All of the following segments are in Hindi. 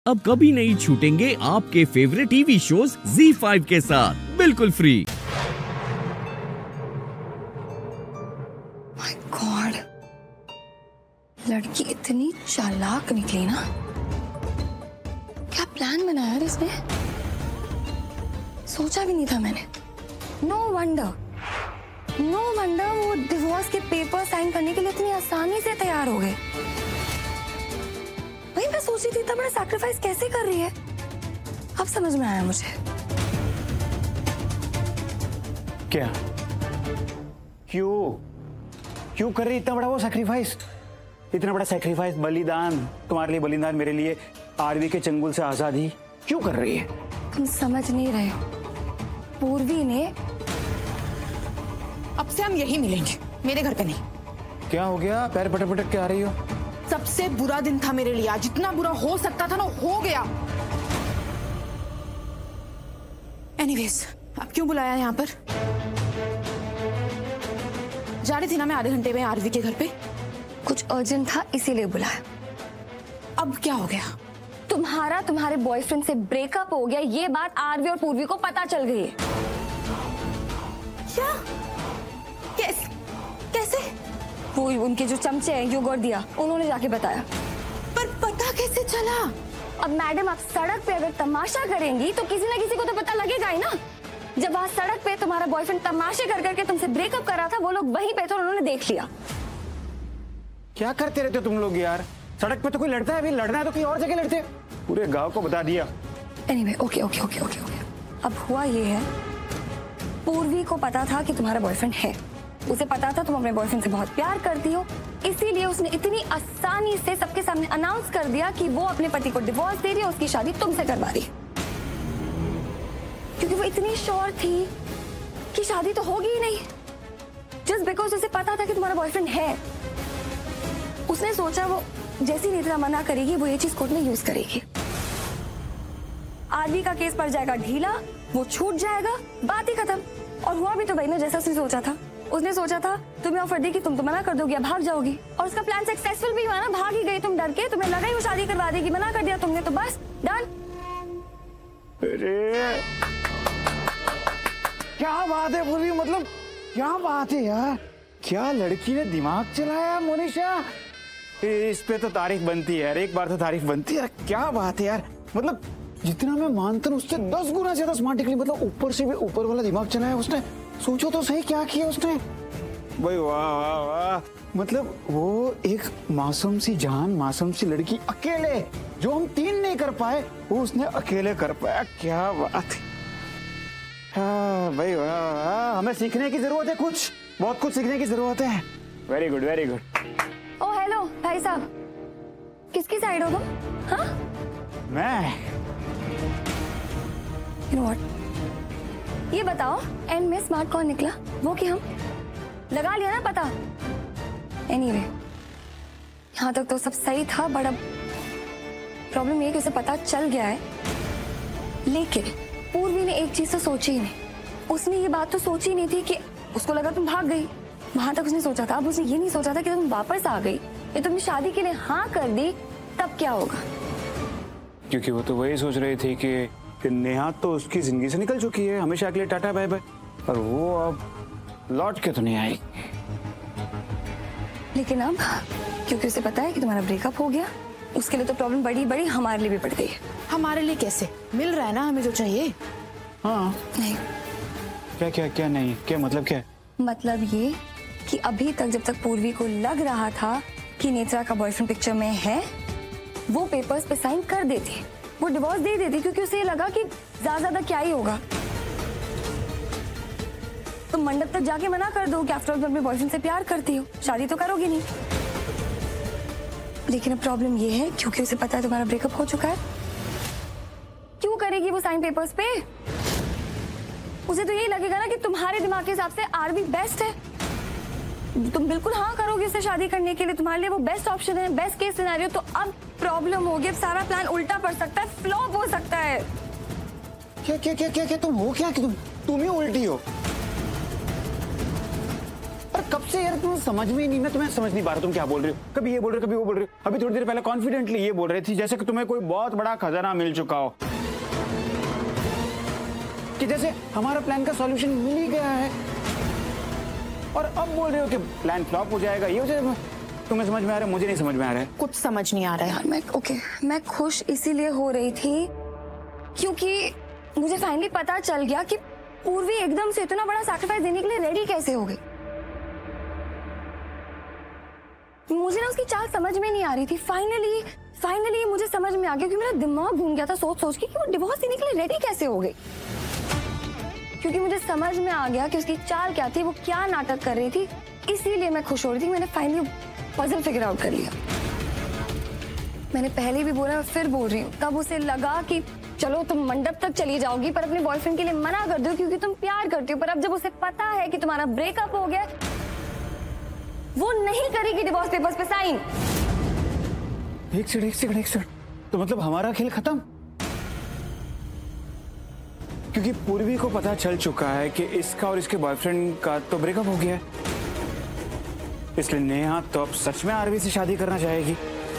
अब कभी नहीं छूटेंगे आपके फेवरेट टीवी शोज ZEE5 के साथ बिल्कुल फ्री। माय गॉड, लड़की इतनी चालाक निकली ना। क्या प्लान बनाया यार इसने, सोचा भी नहीं था मैंने। नो वंडर वो डिवोर्स के पेपर साइन करने के लिए इतनी आसानी से तैयार हो गए। भाई मैं सोच रही थी इतना बड़ा सैक्रिफाइस कैसे कर रही है, अब समझ में आया मुझे। क्या क्यों कर रही इतना बड़ा वो सैक्रिफाइस? इतना बड़ा सैक्रिफाइस, बलिदान, तुम्हारे लिए बलिदान, मेरे लिए आरवी के चंगुल से आजादी, क्यों कर रही है? तुम समझ नहीं रहे हो, पूर्वी ने। अब से हम यही मिलेंगे, मेरे घर पे नहीं। क्या हो गया, पैर पटक पटक के आ रही हो? सबसे बुरा दिन था मेरे लिए, जितना बुरा हो सकता था ना हो गया। एनीवेज, अब क्यों बुलाया यहाँ पर? जा रही थी ना मैं आधे घंटे में आरवी के घर पे। कुछ अर्जेंट था इसीलिए बुलाया। अब क्या हो गया? तुम्हारे बॉयफ्रेंड से ब्रेकअप हो गया, ये बात आरवी और पूर्वी को पता चल गई है। क्या? कैसे? वो उनके जो चमचे हैं योगर्ट दिया, उन्होंने जाके बताया। पर पता कैसे चला? अब मैडम, आप सड़क पे अगर तमाशा करेंगी तो किसी ना किसी को तो पता लगेगा ही ना। जब वहाँ सड़क पे तुम्हारा बॉयफ्रेंड तमाशे कर करके तुमसे ब्रेकअप कर रहा था, वो लोग वहीं पे थे और उन्होंने देख लिया। क्या करते रहते हो तुम लोग यार? सड़क पे तो कोई लड़ता है, अभी लड़ना है तो कहीं और जगह लड़ते। पूरे गांव को बता दिया। Anyway, okay. अब हुआ ये है, पूर्वी को पता था कि तुम्हारा बॉयफ्रेंड है, उसे पता था तुम अपने बॉयफ्रेंड से बहुत प्यार करती हो, इसीलिए उसने इतनी आसानी से सबके सामने अनाउंस कर दिया कि वो अपने पति को डिवोर्स दे रही है, उसकी शादी तुमसे करवा रही है। क्योंकि वो इतनी श्योर थी कि शादी तो होगी ही नहीं, जस्ट बिकॉज उसे पता था कि तुम्हारा बॉयफ्रेंड है। उसने सोचा वो जैसी नेत्रा मना करेगी, वो ये चीज कोर्ट में यूज करेगी। आरवी का केस पड़ जाएगा ढीला, वो छूट जाएगा, बात ही खत्म। और हुआ भी तो वही ना जैसा उसने सोचा था। उसने सोचा था तुम्हें ऑफर दी कि तुम तो मना कर दोगी, भाग जाओगी, और उसका प्लान सक्सेसफुल भी हुआ ना, भाग ही गई तुम डर के। तुम्हें लगा ही वो शादी करवा देगी, मना कर दिया तुमने, तो बस डन। अरे क्या बात है पूर्वी, मतलब क्या बात है यार, क्या लड़की ने दिमाग चलाया मोनिशा। इस पे तो तारीफ बनती है यार, एक बार तो तारीफ बनती है यार। क्या बात है यार, मतलब जितना मैं मानता हूँ उससे 10 गुना ज्यादा स्मार्ट निकली। मतलब ऊपर से भी ऊपर वाला दिमाग चलाया उसने। सोचो तो सही क्या किया उसने भाई, वाह। मतलब वो एक मासूम सी जान, मासूम सी लड़की अकेले, जो हम 3 नहीं कर पाए वो उसने अकेले कर पाया। क्या बात है। हाँ भाई वाह, हमें सीखने की जरूरत है, बहुत कुछ सीखने की जरूरत है। Very good. ओ हेलो भाई साहब, किसकी साइड हो तुम? हाँ, मैं You know what? ये बताओ एंड में स्मार्ट कौन निकला, वो कि हम? लगा लिया ना पता। एनीवे, यहाँ तक तो सब सही था, बड़ा प्रॉब्लम ये कि उसे पता चल गया है। लेकिन पूर्वी ने एक चीज तो सोची ही नहीं। उसने ये बात तो सोची नहीं थी कि उसको लगा तुम भाग गई, वहां तक उसने सोचा था। अब उसने ये नहीं सोचा था कि तुम वापस आ गई, ये तुमने शादी के लिए हाँ कर दी, तब क्या होगा। क्योंकि वो तो वही सोच रही थी कि नेहा तो उसकी जिंदगी से निकल चुकी है, हमेशा के लिए टाटा बाय बाय, और वो अब लौट के तो नहीं आई। लेकिन अब क्योंकि उसे पता है कि तुम्हारा ब्रेकअप हो गया, उसके लिए तो प्रॉब्लम बड़ी हमारे लिए भी बढ़ गई है। हमारे लिए कैसे? मिल रहा है ना हमें जो चाहिए। हाँ नहीं, क्या नहीं, क्या मतलब क्या? मतलब ये कि अभी तक जब तक पूर्वी को लग रहा था कि नेत्रा का बॉयफ्रेंड पिक्चर में है, वो पेपर्स पे साइन कर देती, वो डिवोर्स दे देती, क्योंकि उसे लगा कि ज्यादा क्या ही होगा। तुम मंडप तक जाके मना कर दो कि आफ्टर ऑल तुम अपने बॉयफ्रेंड से प्यार करती हो, शादी तो करोगी नहीं। लेकिन अब प्रॉब्लम ये है, क्योंकि उसे पता है तुम्हारा ब्रेकअप हो चुका है, क्यों करेगी वो साइन पेपर्स पे? उसे तो यही लगेगा ना कि तुम्हारे दिमाग के हिसाब से आरवी बेस्ट है, तुम बिल्कुल हाँ करोगे उससे शादी करने के लिए, तुम्हारे लिए वो बेस्ट ऑप्शन है, बेस्ट केस सिनेरियो। तो अब प्रॉब्लम होगी, अब सारा प्लान उल्टा पड़ सकता है, फ्लॉप हो सकता है। क्या तुम हो क्या? तुम ही उल्टी हो। अरे कब से यार तुम समझ में ही नहीं, मैं तुम्हें समझ नहीं पा रहा तुम क्या बोल रही हो। कभी ये बोल रहे हो, कभी वो बोल रहे हो। अभी थोड़ी देर पहले कॉन्फिडेंटली ये बोल रही थी जैसे कि तुम्हें कोई बहुत बड़ा खजाना मिल चुका हो, कि जैसे हमारा प्लान का सॉल्यूशन मिल ही गया है, और अब बोल रहे हो कि प्लान फ्लॉप हो जाएगा, ये हो जाएगा। तुम्हें समझ में आ रहा है, मुझे नहीं समझ में आ रहा है। कुछ समझ नहीं आ रहा है यार मैं खुश इसीलिए हो रही थी क्योंकि मुझे फाइनली पता चल गया कि पूर्वी एकदम से इतना बड़ा सैक्रिफाइस देने के लिए रेडी कैसे हो गई। मुझे ना उसकी चाल समझ में नहीं आ रही थी। फाइनली मुझे समझ में आ गया, क्योंकि मेरा दिमाग घूम गया था सोच के कि वो डिवोर्स देने के लिए रेडी कैसे हो गई। क्योंकि मुझे समझ में आ गया कि उसकी चाल क्या थी, वो क्या नाटक कर रही थी, इसीलिए मैं खुश हो रही थी। मैंने फाइनली पजल फिगर आउट कर लिया। मैंने पहले भी बोला, फिर बोल रही हूँ, तब उसे लगा कि चलो तुम मंडप तक चली जाओगी पर अपने बॉयफ्रेंड के लिए मना कर दो क्योंकि तुम प्यार करती हो। पर अब जब उसे पता है कि तुम्हारा ब्रेकअप हो गया, वो नहीं करेगी डिवोर्स पेपर्स पे साइन। एक सेकंड, तो मतलब हमारा खेल खत्म? क्योंकि पूर्वी को पता चल चुका है कि इसका और इसके बॉयफ्रेंड का तो ब्रेकअप हो गया है, इसलिए नेहा तो अब सच में आरवी से शादी करना चाहेगी।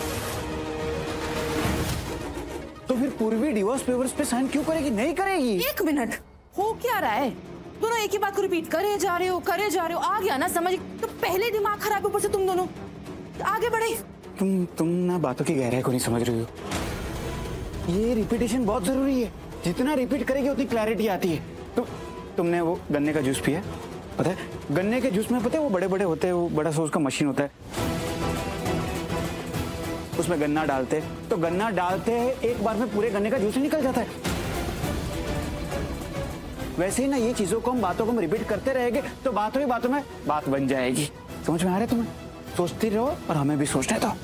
तो फिर पूर्वी डिवोर्स पेपर्स पे साइन क्यों करेगी? नहीं करेगी। एक मिनट, हो क्या रहा है? दोनों एक ही बात को रिपीट करे जा रहे हो। आ गया ना समझ? तो पहले दिमाग खराब, ऊपर से तुम दोनों आगे बढ़े। तुम ना बातों की गहराई को नहीं समझ रही हो। ये रिपीटेशन बहुत जरूरी है, जितना रिपीट करेगी उतनी क्लैरिटी आती है। तुमने वो गन्ने का जूस पिया? पता है गन्ने के जूस में, पता है वो बड़े बड़े होते हैं, वो बड़ा सा उसका मशीन होता है, उसमें गन्ना डालते, तो गन्ना डालते हैं एक बार में पूरे गन्ने का जूस निकल जाता है। वैसे ही ना ये चीजों को हम बातों को रिपीट करते रहेंगे तो बातों ही बातों में बात बन जाएगी। समझ में आ रहा है तुम्हें? सोचती रहो और हमें भी सोचना है। तो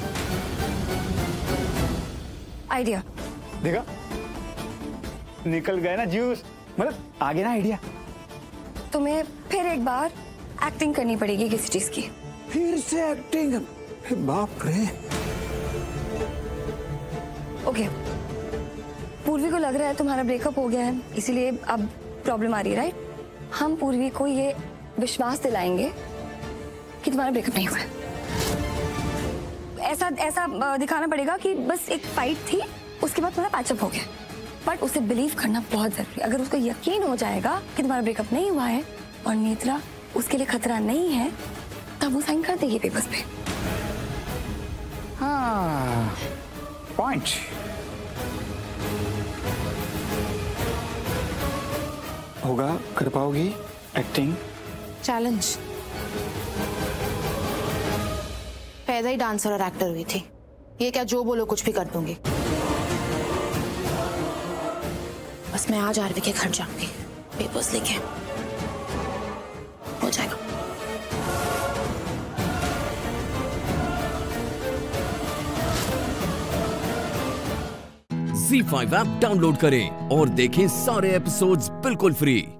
आइडिया देखा, निकल गया ना जूस, मतलब आ गया ना आइडिया। तुम्हें फिर एक बार एक्टिंग करनी पड़ेगी किसी चीज की। फिर से एक्टिंग? बाप रे। ओके, पूर्वी को लग रहा है तुम्हारा ब्रेकअप हो गया है, इसीलिए अब प्रॉब्लम आ रही है, राइट? हम पूर्वी को ये विश्वास दिलाएंगे कि तुम्हारा ब्रेकअप नहीं हुआ है। ऐसा दिखाना पड़ेगा कि बस एक फाइट थी, उसके बाद तुम्हारा पैचअप हो गया। बट उसे बिलीव करना बहुत जरूरी। अगर उसको यकीन हो जाएगा कि तुम्हारा ब्रेकअप नहीं हुआ है और नेत्रा उसके लिए खतरा नहीं है, तब वो साइन कर देगी पेपर्स पे। हाँ, पॉइंट। होगा, कर पाओगी एक्टिंग? चैलेंज। पैदा ही डांसर और एक्टर हुई थी, ये क्या जो बोलो कुछ भी कर दूंगी। बस मैं आज आरवी के घर जाऊंगी, पेपर्स लेके, हो जाएगा। ZEE5 ऐप डाउनलोड करें और देखें सारे एपिसोड्स बिल्कुल फ्री।